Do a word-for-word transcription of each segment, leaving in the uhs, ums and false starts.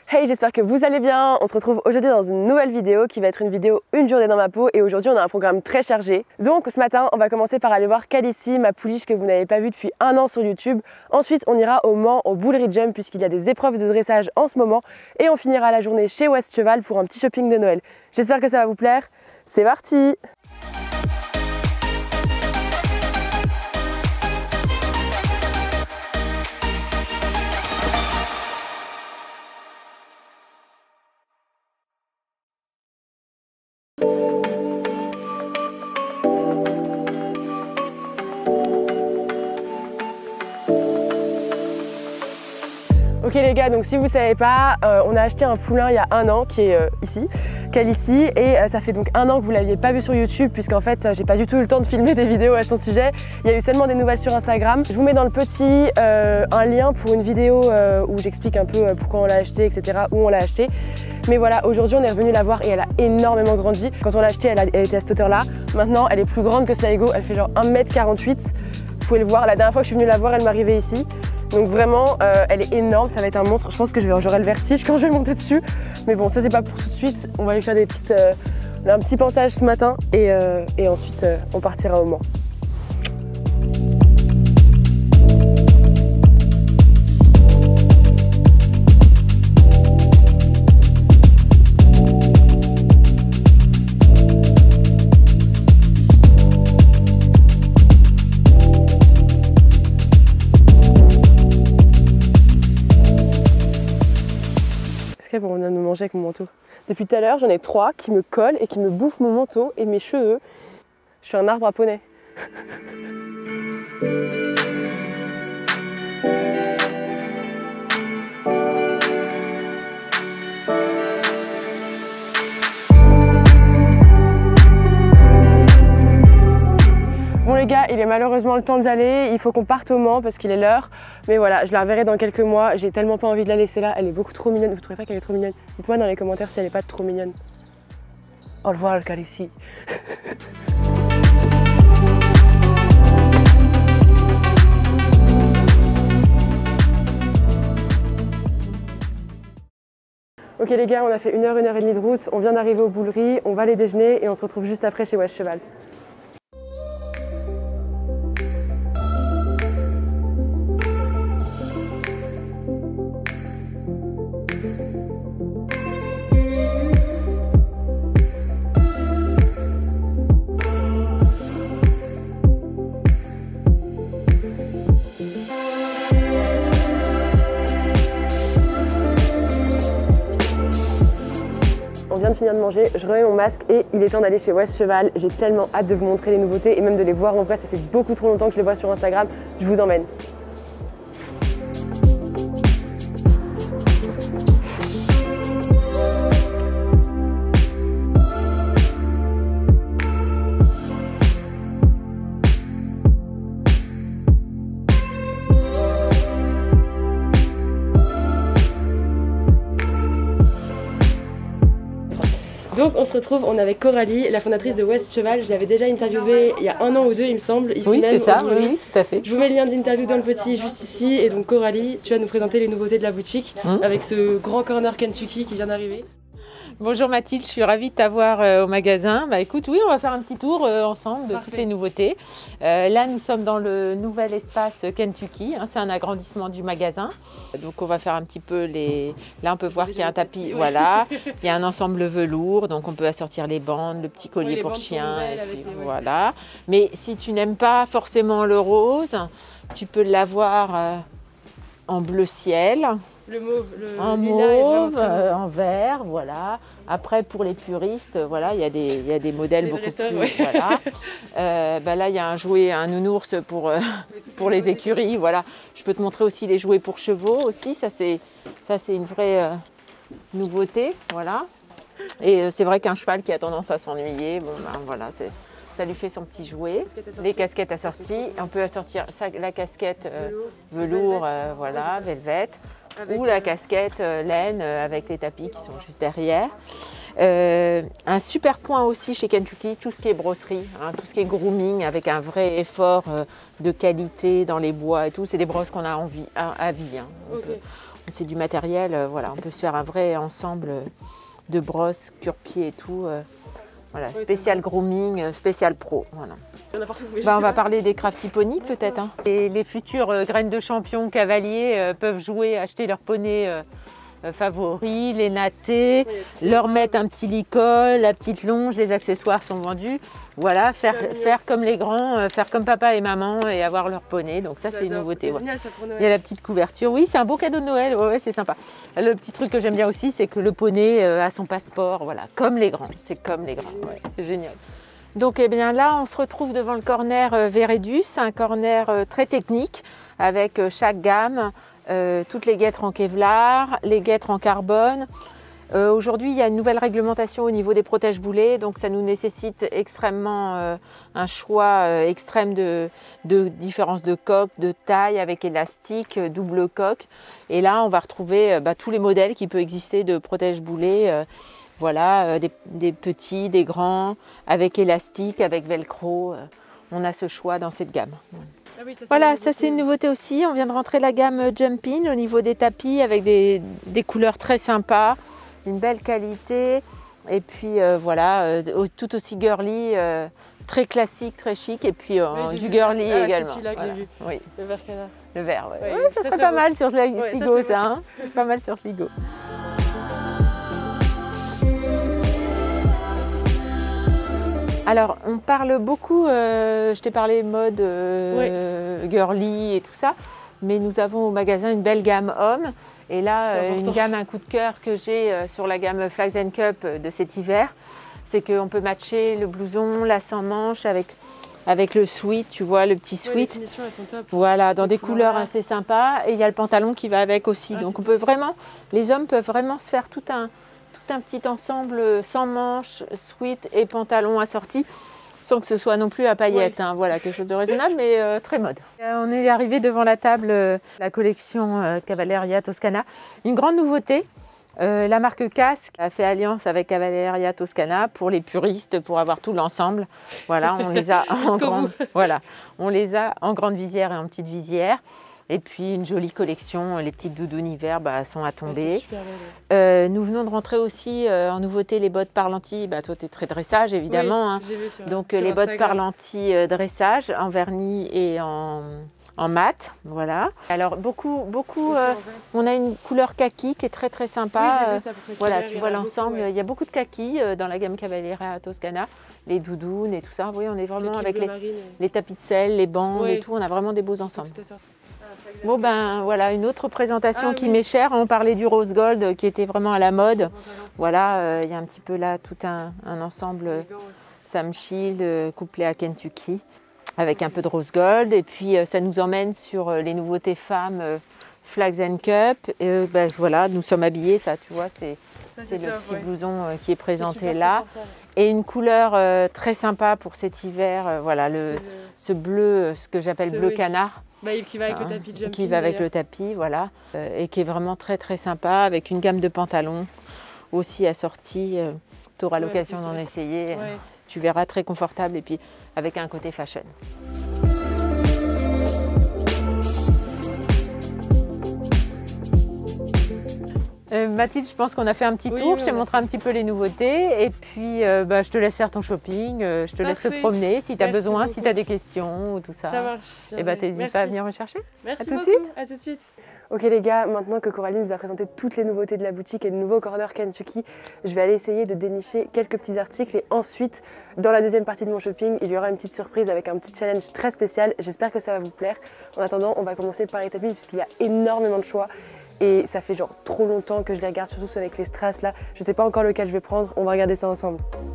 Hey, j'espère que vous allez bien. On se retrouve aujourd'hui dans une nouvelle vidéo qui va être une vidéo une journée dans ma peau et aujourd'hui on a un programme très chargé. Donc ce matin on va commencer par aller voir Calicie, ma pouliche que vous n'avez pas vue depuis un an sur YouTube. Ensuite on ira au Mans au Boulerie Jump puisqu'il y a des épreuves de dressage en ce moment et on finira la journée chez West Cheval pour un petit shopping de Noël. J'espère que ça va vous plaire. C'est parti! Ok les gars, donc si vous ne savez pas, euh, on a acheté un poulain il y a un an qui est euh, ici, Calicie, et euh, ça fait donc un an que vous ne l'aviez pas vu sur YouTube puisqu'en fait euh, j'ai pas du tout eu le temps de filmer des vidéos à son sujet. Il y a eu seulement des nouvelles sur Instagram. Je vous mets dans le petit euh, un lien pour une vidéo euh, où j'explique un peu euh, pourquoi on l'a acheté, et cetera, où on l'a acheté. Mais voilà, aujourd'hui on est revenu la voir et elle a énormément grandi. Quand on l'a acheté, elle, a, elle était à cette hauteur là. Maintenant elle est plus grande que Sligo, elle fait genre un mètre quarante-huit. Vous pouvez le voir, la dernière fois que je suis venue la voir, elle m'arrivait ici. Donc vraiment, euh, elle est énorme, ça va être un monstre. Je pense que j'aurai le vertige quand je vais monter dessus. Mais bon, ça c'est pas pour tout de suite. On va lui faire des petites, euh, un petit pansage ce matin et, euh, et ensuite euh, on partira au Mans. On vient de me manger avec mon manteau. Depuis tout à l'heure, j'en ai trois qui me collent et qui me bouffent mon manteau et mes cheveux. Je suis un arbre à poney. Bon les gars, il est malheureusement le temps d'y aller, il faut qu'on parte au Mans parce qu'il est l'heure. Mais voilà, je la reverrai dans quelques mois, j'ai tellement pas envie de la laisser là, elle est beaucoup trop mignonne. Vous trouvez pas qu'elle est trop mignonne? Dites-moi dans les commentaires si elle est pas trop mignonne. Au revoir Calicie. Ok les gars, on a fait une heure, une heure et demie de route, on vient d'arriver au Boulerie, on va aller déjeuner et on se retrouve juste après chez West Cheval. On vient de finir de manger, je remets mon masque et il est temps d'aller chez West Cheval. J'ai tellement hâte de vous montrer les nouveautés et même de les voir en vrai, ça fait beaucoup trop longtemps que je les vois sur Instagram. Je vous emmène. Donc on se retrouve, on est avec Coralie, la fondatrice de West Cheval. Je l'avais déjà interviewée il y a un an ou deux il me semble, ici oui, même. Oui c'est ça, oui, tout à fait. Je vous mets le lien d'interview dans le petit juste ici. Et donc Coralie, tu vas nous présenter les nouveautés de la boutique mmh. avec ce grand corner Kentucky qui vient d'arriver. Bonjour Mathilde, je suis ravie de t'avoir euh, au magasin. Bah écoute, oui, on va faire un petit tour euh, ensemble de Parfait. Toutes les nouveautés. Euh, là, nous sommes dans le nouvel espace Kentucky. Hein, c'est un agrandissement du magasin. Donc, on va faire un petit peu les. Là, on peut voir qu'il y a un tapis. Oui. Voilà. Il y a un ensemble velours, donc on peut assortir les bandes, le petit collier oui, pour chien. Et puis, les... Voilà. Mais si tu n'aimes pas forcément le rose, tu peux l'avoir euh, en bleu ciel. Le mauve, le en lilas mauve, euh, en vert, voilà. Après, pour les puristes, voilà, il y a des, il y a des modèles les beaucoup dresseurs, plus, ouais. Voilà. Euh, bah là, il y a un jouet, un nounours pour, euh, pour les écuries, voilà. Je peux te montrer aussi les jouets pour chevaux aussi, ça c'est, ça c'est une vraie euh, nouveauté, voilà. Et euh, c'est vrai qu'un cheval qui a tendance à s'ennuyer, bon ben voilà, c'est... Ça lui fait son petit jouet, casquette les casquettes assorties. On peut assortir ça, la casquette euh, velours, velours euh, voilà, ouais, velvet, ou la casquette euh, laine euh, avec les tapis qui sont juste derrière. Euh, un super point aussi chez Kentucky, tout ce qui est brosserie, hein, tout ce qui est grooming avec un vrai effort euh, de qualité dans les bois et tout. C'est des brosses qu'on a envie, à, à vie. Hein. On, okay. peut, c'est du matériel, euh, voilà, on peut se faire un vrai ensemble de brosses, cure-pied et tout. Euh, voilà, oui, spécial grooming, euh, spécial pro. Voilà. Bah, on va parler des crafty pony peut-être. Hein. Et les futures euh, graines de champions cavaliers euh, peuvent jouer, acheter leur poney euh, euh, favori, les natter, oui, leur mettre un petit licol, la petite longe, les accessoires sont vendus. Voilà, faire, faire comme les grands, euh, faire comme papa et maman et avoir leur poney. Donc ça c'est une nouveauté. Ouais. Génial, ça pour Noël. Il y a la petite couverture. Oui, c'est un beau cadeau de Noël. Ouais, ouais, c'est sympa. Le petit truc que j'aime bien aussi, c'est que le poney euh, a son passeport. Voilà, comme les grands. C'est comme les grands. Ouais, c'est génial. Donc eh bien là, on se retrouve devant le corner euh, Veredus, un corner euh, très technique avec euh, chaque gamme, euh, toutes les guêtres en Kevlar, les guêtres en carbone. Euh, Aujourd'hui, il y a une nouvelle réglementation au niveau des protège-boulets, donc ça nous nécessite extrêmement euh, un choix euh, extrême de, de différence de coque, de taille avec élastique, double coque. Et là, on va retrouver euh, bah, tous les modèles qui peuvent exister de protège-boulets. Euh, Voilà, euh, des, des petits, des grands, avec élastique, avec velcro. Euh, on a ce choix dans cette gamme. Ah oui, ça, voilà, ça c'est une nouveauté aussi. On vient de rentrer la gamme Jumpin au niveau des tapis avec des, des couleurs très sympas, une belle qualité. Et puis euh, voilà, euh, tout aussi girly, euh, très classique, très chic. Et puis euh, oui, du vu. girly ah, également. C'est celui-là que voilà. j'ai vu. Oui. Le vert canard. Le vert, ouais. Oui, ouais, ça serait pas beau. mal sur Sligo, ouais, ça. ça hein pas mal sur Sligo. Alors, on parle beaucoup, euh, je t'ai parlé mode euh, oui. girly et tout ça, mais nous avons au magasin une belle gamme homme. Et là, euh, une gamme, un coup de cœur que j'ai euh, sur la gamme Flags and Cup de cet hiver, c'est qu'on peut matcher le blouson, la sans manche avec, avec le sweat, tu vois, le petit sweat. Ouais, les finitions, elles sont top. Voilà, dans des couleurs assez sympas. Et il y a le pantalon qui va avec aussi. Ah, donc, on peut vraiment, les hommes peuvent vraiment se faire tout un... un petit ensemble sans manches, sweat et pantalon assorti, sans que ce soit non plus à paillettes. Ouais. Hein, voilà, quelque chose de raisonnable, mais euh, très mode. Euh, on est arrivé devant la table, euh, la collection euh, Cavalleria Toscana. Une grande nouveauté, euh, la marque Casque a fait alliance avec Cavalleria Toscana pour les puristes, pour avoir tout l'ensemble. Voilà, on les a en grande, voilà, on les a en grande visière et en petite visière. Et puis une jolie collection, les petites doudounes hiver bah, sont à tomber. Oh, euh, nous venons de rentrer aussi euh, en nouveauté les bottes Parlanti. Bah, toi, tu es très dressage évidemment. Oui, hein. sur, Donc sur les Instagram. bottes Parlanti euh, dressage en vernis et en, en mat. Voilà. Alors beaucoup, beaucoup euh, on a une couleur kaki qui est très très sympa. Oui, vu ça pour voilà, tu vois l'ensemble. Ouais. Il y a beaucoup de kaki euh, dans la gamme Cavalleria Toscana. Les doudounes et tout ça. Oui, on est vraiment kaki avec les, les tapis de sel, les bandes oui. et tout. On a vraiment des beaux ensembles. Bon ben voilà, une autre présentation ah, qui oui. m'est chère. On parlait du rose gold qui était vraiment à la mode. Voilà, euh, il y a un petit peu là tout un, un ensemble Sam Shield euh, couplé à Kentucky avec un peu de rose gold. Et puis euh, ça nous emmène sur euh, les nouveautés femmes euh, Flags and Cup. Et euh, ben, voilà, nous sommes habillés, ça tu vois, c'est le petit ouais. blouson euh, qui est présenté est là. Et une couleur euh, très sympa pour cet hiver, euh, voilà, le, le... ce bleu, ce que j'appelle bleu oui. canard. Bah, qui va avec hein, le tapis de jumping. Qui va avec le tapis, voilà. Euh, et qui est vraiment très très sympa, avec une gamme de pantalons aussi assortie. Euh, tu auras ouais, l'occasion d'en essayer. Ouais. Tu verras, très confortable et puis avec un côté fashion. Euh, Mathilde, je pense qu'on a fait un petit oui, tour, oui, je t'ai oui. montré un petit peu les nouveautés et puis euh, bah, je te laisse faire ton shopping, euh, je te Parfait. laisse te promener si tu as besoin, beaucoup. si tu as des questions ou tout ça. Ça marche. Et bah t'hésites pas à venir rechercher. Merci à tout beaucoup. de suite. À tout de suite. Ok les gars, maintenant que Coralie nous a présenté toutes les nouveautés de la boutique et le nouveau corner Kentucky, je vais aller essayer de dénicher quelques petits articles et ensuite, dans la deuxième partie de mon shopping, il y aura une petite surprise avec un petit challenge très spécial. J'espère que ça va vous plaire. En attendant, on va commencer par les tapis puisqu'il y a énormément de choix. Et ça fait genre trop longtemps que je les regarde, surtout ceux avec les strass là. Je sais pas encore lequel je vais prendre, on va regarder ça ensemble.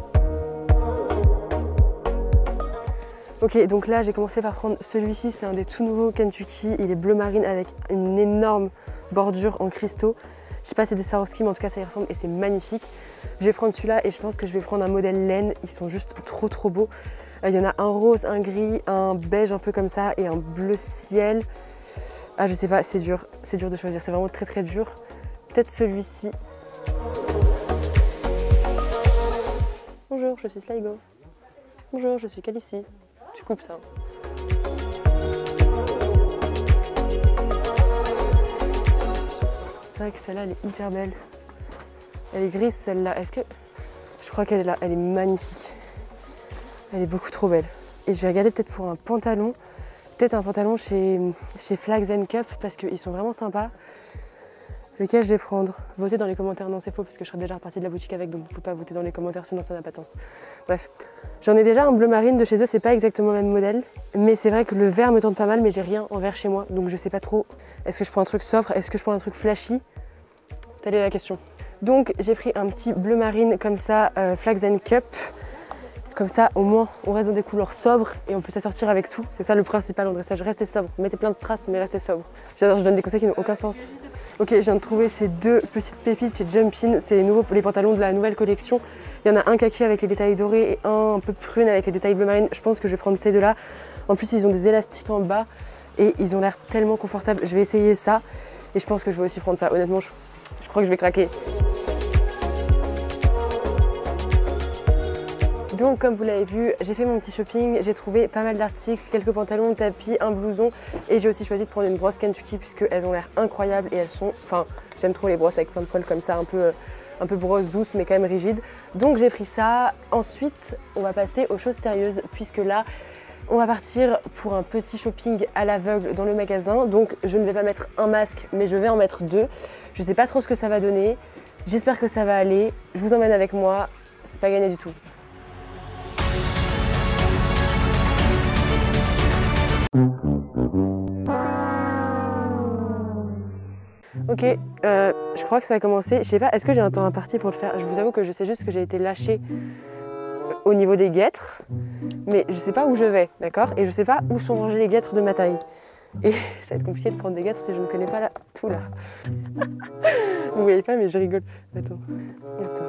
Ok, donc là j'ai commencé par prendre celui-ci, c'est un des tout nouveaux Kentucky. Il est bleu marine avec une énorme bordure en cristaux. Je sais pas si c'est des Swarovski, mais en tout cas ça y ressemble et c'est magnifique. Je vais prendre celui-là et je pense que je vais prendre un modèle laine. Ils sont juste trop trop beaux. Il y en a un rose, un gris, un beige un peu comme ça et un bleu ciel. Ah je sais pas, c'est dur, c'est dur de choisir, c'est vraiment très très dur. Peut-être celui-ci. Bonjour, je suis Sligo. Bonjour, je suis Calici. Tu coupes ça. C'est vrai que celle-là, elle est hyper belle. Elle est grise, celle-là. Est-ce que... Je crois qu'elle est là. Elle est magnifique. Elle est beaucoup trop belle. Et je vais regarder peut-être pour un pantalon. Peut-être un pantalon chez, chez Flags and Cup parce qu'ils sont vraiment sympas. Lequel je vais prendre? Votez dans les commentaires. Non, c'est faux parce que je serai déjà repartie de la boutique avec, donc vous ne pouvez pas voter dans les commentaires sinon ça n'a pas de sens. Bref, j'en ai déjà un bleu marine de chez eux, c'est pas exactement le même modèle, mais c'est vrai que le vert me tente pas mal, mais j'ai rien en vert chez moi, donc je sais pas trop. Est-ce que je prends un truc sobre? Est-ce que je prends un truc flashy? Telle est la question. Donc j'ai pris un petit bleu marine comme ça, euh, Flags and Cup. Comme ça, au moins, on reste dans des couleurs sobres et on peut s'assortir avec tout. C'est ça le principal en dressage, restez sobre. Mettez plein de strass, mais restez sobre. J'adore, je donne des conseils qui n'ont aucun sens. Ok, je viens de trouver ces deux petites pépites chez Jumpin. C'est les, nouveaux, les pantalons de la nouvelle collection. Il y en a un kaki avec les détails dorés et un un peu prune avec les détails bleu marine. Je pense que je vais prendre ces deux-là. En plus, ils ont des élastiques en bas et ils ont l'air tellement confortables. Je vais essayer ça et je pense que je vais aussi prendre ça. Honnêtement, je, je crois que je vais craquer. Donc comme vous l'avez vu, j'ai fait mon petit shopping, j'ai trouvé pas mal d'articles, quelques pantalons, tapis, un blouson et j'ai aussi choisi de prendre une brosse Kentucky puisqu'elles ont l'air incroyables et elles sont, enfin j'aime trop les brosses avec plein de poils comme ça, un peu, un peu brosse douce mais quand même rigide. Donc j'ai pris ça. Ensuite on va passer aux choses sérieuses puisque là on va partir pour un petit shopping à l'aveugle dans le magasin. Donc je ne vais pas mettre un masque mais je vais en mettre deux. Je sais pas trop ce que ça va donner, j'espère que ça va aller, je vous emmène avec moi, c'est pas gagné du tout. Ok, euh, je crois que ça a commencé. Je sais pas, est-ce que j'ai un temps imparti pour le faire? Je vous avoue que je sais juste que j'ai été lâchée au niveau des guêtres, mais je sais pas où je vais, d'accord? Et je sais pas où sont rangées les guêtres de ma taille. Et ça va être compliqué de prendre des guêtres si je ne connais pas là, tout là. Vous voyez pas, mais je rigole. Attends, attends.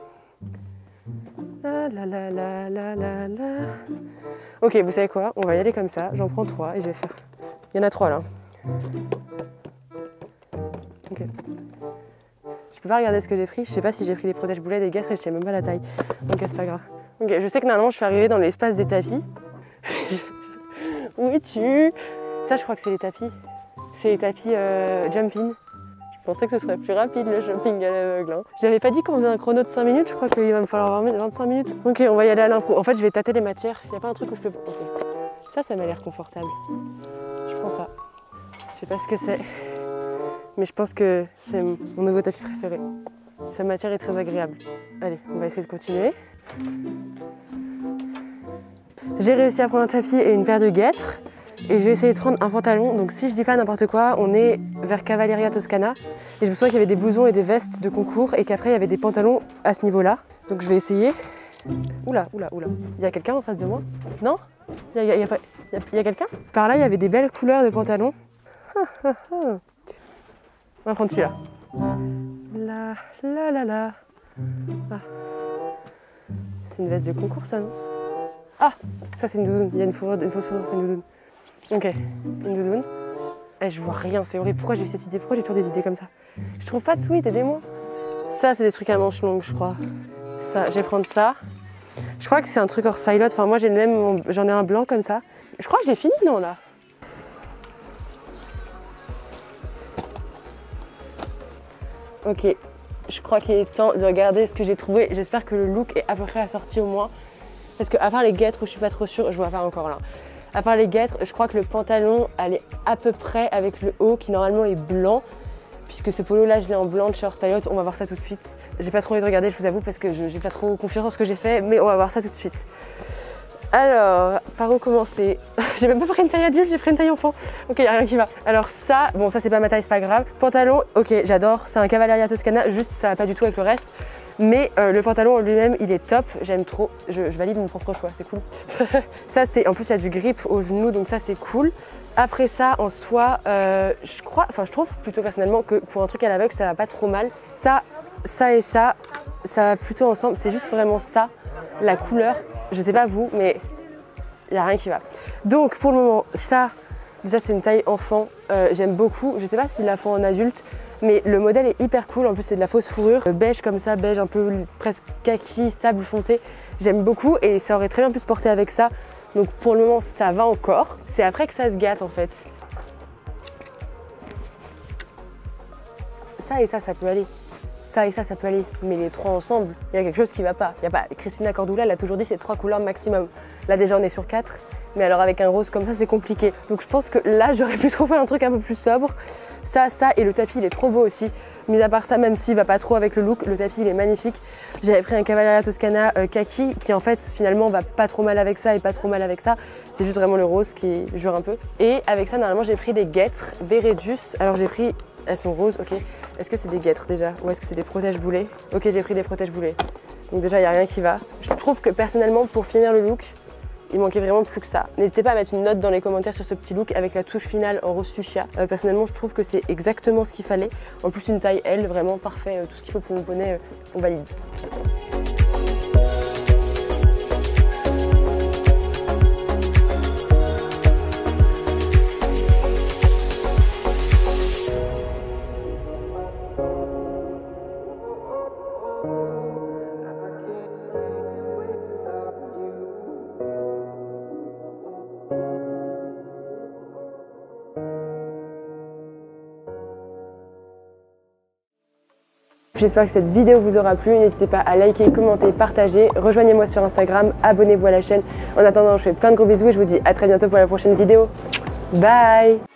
La la la la la la la. Ok, vous savez quoi? On va y aller comme ça. J'en prends trois et je vais faire. Il y en a trois là. Ok. Je peux pas regarder ce que j'ai pris. Je sais pas si j'ai pris des protège-boulets, des guêtres et je sais même pas la taille. Donc c'est pas grave. Ok, je sais que normalement je suis arrivée dans l'espace des tapis. Où es-tu? Ça, je crois que c'est les tapis. C'est les tapis euh, Jumpin. Je pensais que ce serait plus rapide le shopping à l'aveugle. Hein. J'avais pas dit qu'on faisait un chrono de cinq minutes, je crois qu'il va me falloir vingt-cinq minutes. Ok, on va y aller à l'impro. En fait, je vais tâter les matières. Il n'y a pas un truc où je peux... Okay. Ça, ça m'a l'air confortable. Je prends ça. Je sais pas ce que c'est, mais je pense que c'est mon nouveau tapis préféré. Sa matière est très agréable. Allez, on va essayer de continuer. J'ai réussi à prendre un tapis et une paire de guêtres. Et je vais essayer de prendre un pantalon. Donc si je dis pas n'importe quoi, on est vers Cavalleria Toscana. Et je me souviens qu'il y avait des blousons et des vestes de concours et qu'après il y avait des pantalons à ce niveau-là. Donc je vais essayer. Oula, oula, oula. Il y a quelqu'un en face de moi? Non? Il y a, il y a, pas... il y a, il y a quelqu'un? Par là, il y avait des belles couleurs de pantalons. On va prendre celui-là. La la la la. Ah. C'est une veste de concours ça, non? Ah, ça c'est une doudoune. Il y a une fourrure, une fausse fourrure, c'est une doudoune. Ok, une doudoune. Eh, je vois rien, c'est horrible. Pourquoi j'ai eu cette idée? Pourquoi j'ai toujours des idées comme ça? Je trouve pas de sweat, aidez-moi. Ça, c'est des trucs à manches longues, je crois. Ça, je vais prendre ça. Je crois que c'est un truc hors pilot. Enfin, moi, j'ai le même, j'en ai un blanc comme ça. Je crois que j'ai fini, non, là? Ok, je crois qu'il est temps de regarder ce que j'ai trouvé. J'espère que le look est à peu près assorti au moins. Parce qu'à part les guêtres où je suis pas trop sûre, je vois pas encore là. À part les guêtres, je crois que le pantalon, elle est à peu près avec le haut qui normalement est blanc. Puisque ce polo là, je l'ai en blanc de chez Horse Pilot. On va voir ça tout de suite. J'ai pas trop envie de regarder, je vous avoue, parce que j'ai pas trop confiance en ce que j'ai fait. Mais on va voir ça tout de suite. Alors, par où commencer? J'ai même pas pris une taille adulte, j'ai pris une taille enfant. Ok, y a rien qui va. Alors ça, bon ça c'est pas ma taille, c'est pas grave. Pantalon, ok, j'adore, c'est un Cavalleria Toscana, juste ça va pas du tout avec le reste. Mais euh, le pantalon en lui-même, il est top, j'aime trop, je, je valide mon propre choix, c'est cool. Ça c'est, en plus il y a du grip au genou, donc ça c'est cool. Après ça, en soi, euh, je crois, enfin je trouve plutôt personnellement que pour un truc à l'aveugle, ça va pas trop mal. Ça, ça et ça, ça va plutôt ensemble, c'est juste vraiment ça, la couleur. Je sais pas vous, mais il n'y a rien qui va. Donc pour le moment, ça, déjà c'est une taille enfant, euh, j'aime beaucoup. Je sais pas s'il la font en adulte, mais le modèle est hyper cool. En plus c'est de la fausse fourrure, beige comme ça, beige un peu presque kaki, sable foncé. J'aime beaucoup et ça aurait très bien pu se porter avec ça. Donc pour le moment ça va encore. C'est après que ça se gâte en fait. ça et ça, ça peut aller. Ça et ça, ça peut aller. Mais les trois ensemble, il y a quelque chose qui va pas. Il y a pas. Christina Cordula, elle a toujours dit c'est trois couleurs maximum. Là déjà, on est sur quatre. Mais alors avec un rose comme ça, c'est compliqué. Donc je pense que là, j'aurais pu trouver un truc un peu plus sobre. Ça, ça et le tapis, il est trop beau aussi. Mis à part ça, même s'il va pas trop avec le look, le tapis, il est magnifique. J'avais pris un Cavalleria Toscana euh, kaki qui en fait, finalement, va pas trop mal avec ça et pas trop mal avec ça. C'est juste vraiment le rose qui jure un peu. Et avec ça, normalement, j'ai pris des guêtres, des Redus. Alors j'ai pris, elles sont roses, ok. Est-ce que c'est des guêtres déjà ou est-ce que c'est des protège-boulets? Ok, j'ai pris des protège-boulets. Donc déjà, il n'y a rien qui va. Je trouve que personnellement, pour finir le look, il manquait vraiment plus que ça. N'hésitez pas à mettre une note dans les commentaires sur ce petit look avec la touche finale en rose fuchsia. Euh, personnellement, je trouve que c'est exactement ce qu'il fallait. En plus, une taille L, vraiment parfait. Euh, tout ce qu'il faut pour mon poney, euh, on valide. J'espère que cette vidéo vous aura plu. N'hésitez pas à liker, commenter, partager. Rejoignez-moi sur Instagram, abonnez-vous à la chaîne. En attendant, je fais plein de gros bisous et je vous dis à très bientôt pour la prochaine vidéo. Bye!